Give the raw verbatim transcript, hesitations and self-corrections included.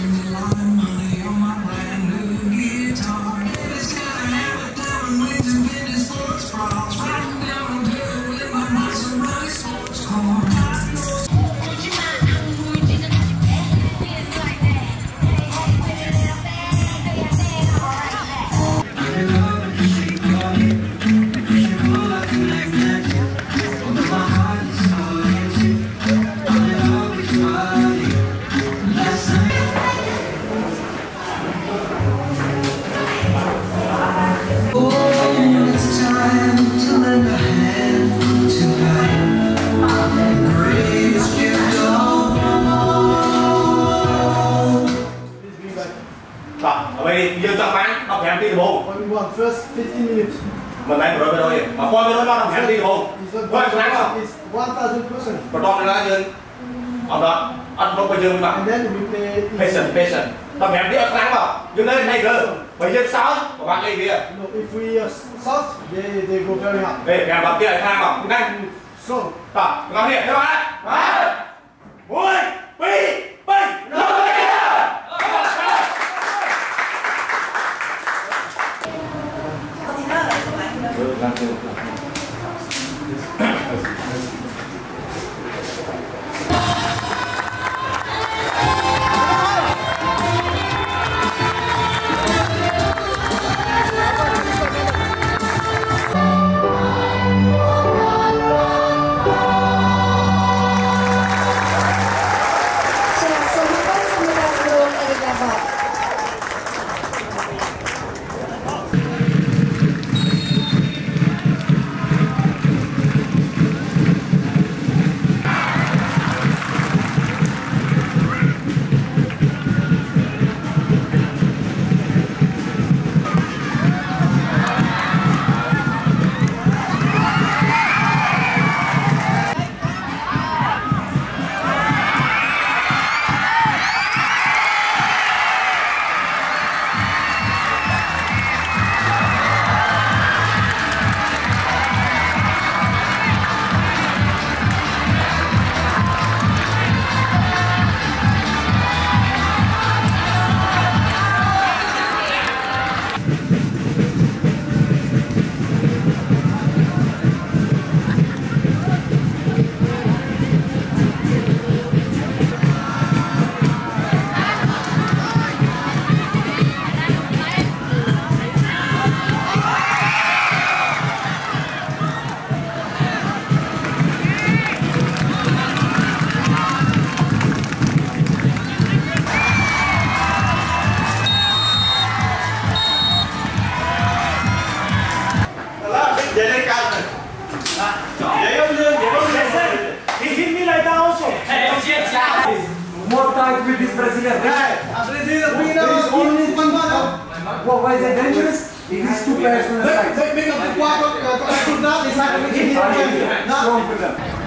Dương chọn bán đọc hẹn đi từ bộ. First fifteen minutes. Mình đánh rồi rồi. Mà qua rồi nó đọc hẹn đi từ bộ. Thôi sáng không? one thousand percent. Và đọc ra Dương. Ở đó, ăn không phải Dương mà. And then we play patient patient. Đọc hẹn đi ở sáng vào. Dương lên hay cơ. Bây giờ sáu của bạn đây kìa. No, if we uh, soft, they they go very hard. Về kèm vào kia lại thang vào. Nhanh. So, đó, ngắm hiện các bạn. Đấy. Mùi, pi, pi. More tight with this Brazilian. yeah, Brazil winner. Only one man. Well, why is it dangerous? It is two players on the side. Make up the quadro, uh, to that, decide to make it. Strong for them.